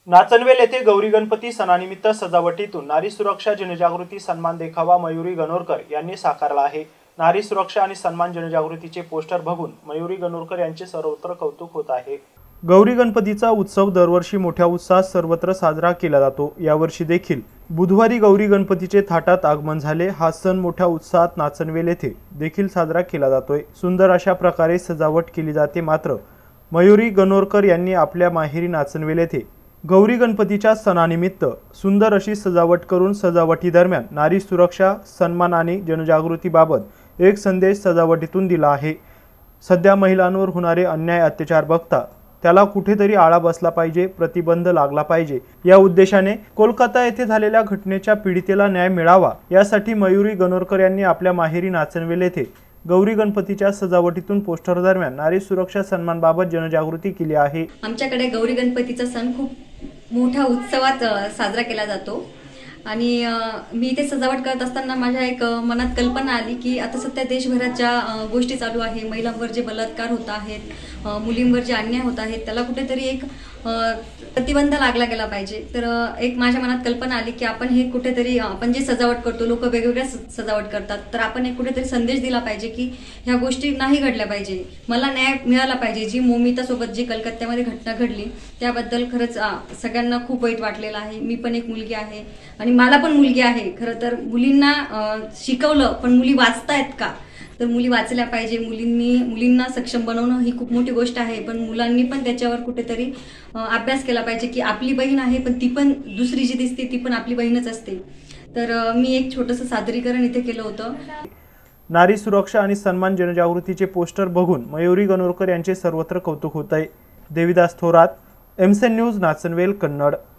नाचनवेल येथे गौरी गणपती सणानिमित्त सजावटीतून नारी सुरक्षा जनजागृती सन्मान देखावा मयुरी गणोरकर यांनी साकारला आहे। नारी सुरक्षा आणि सन्मान जनजागृतीचे पोस्टर बघून मयुरी गणोरकर यांचे सर्वत्र कौतुक होत आहे। गौरी गणपतीचा उत्सव दरवर्षी मोठ्या उत्साहात सर्वत्र साजरा केला जातो। यावर्षी देखील बुधवारी गौरी गणपतीचे थाटात आगमन झाले। हा सण मोठ्या उत्साहात नाचनवेल येथे देखील साजरा केला जातोय। सुंदर अशा प्रकारे सजावट केली जाते। मात्र मयुरी गणोरकर यांनी आपल्या माहेरी नाचनवेल येथे गौरी गणपतीच्या सणानिमित्त सुंदर अशी सजावट करून सजावटी दरम्यान नारी सुरक्षा, सन्मान आणि जनजागृतीबाबत एक संदेश सजावटीतून दिला आहे। सध्या महिलांवर होणारे अन्याय अत्याचार बघता त्याला कुठेतरी आळा बसला पाहिजे, प्रतिबंध लागला पाहिजे। या उद्देशाने कोलकाता येथे झालेल्या घटनेच्या पीडितेला न्याय मिळावा यासाठी मयुरी गणोरकर यांनी आपल्या माहेरी नाचनवेल येथे गौरी गणपतीच्या सजावटीतून पोस्टर दरम्यान नारी सुरक्षा सन्मान बाबत जनजागृती केली आहे। आमच्याकडे गौरी गणपतीचा सण खूप मोठ्या उत्सवात साजरा केला जातो आणि मी इथे सजावट करत असताना माझ्या एक मनात कल्पना आली की आता सध्या देशभरात ज्या गोष्टी चालू आहे, महिलांवर जे बलात्कार होत आहेत, मुलींवर जे अन्याय होत आहेत, त्याला कुठेतरी एक प्रतिबंध लागला गेला पाहिजे। तर एक माझ्या मनात कल्पना आली की आपण हे कुठेतरी आपण जे सजावट करतो, लोक वेगवेगळ्या सजावट करतात, तर आपण एक कुठेतरी संदेश दिला पाहिजे की ह्या गोष्टी नाही घडल्या पाहिजे, मला न्याय मिळाला पाहिजे। जी मोमिता सोबत जी कलकत्त्यामध्ये घटना घडली त्याबद्दल खरंच सगळ्यांना खूप वाईट वाटलेलं आहे। मी पण एक मुलगी आहे आणि मला पण मुलगी आहे। खरं तर मुलींना शिकवलं पण मुली वाचतायत का, तर मुली वाचल्या पाहिजे। मुलींना सक्षम बनवणं ही खूप मोठी गोष्ट आहे, पण मुलांनी पण त्याच्यावर कुठेतरी अभ्यास केला पाहिजे की आपली बहीण आहे पण ती पण दुसरी जी दिसते ती पण आपली बहीणच असते। तर मी एक छोटंसं सादरीकरण इथे केलं होतं। नारी सुरक्षा आणि सन्मान जनजागृतीचे पोस्टर बघून मयुरी गणोरकर यांचे सर्वत्र कौतुक होत आहे। देविदास थोरात, एमसेन न्यूज, नाचनवेल, कन्नड।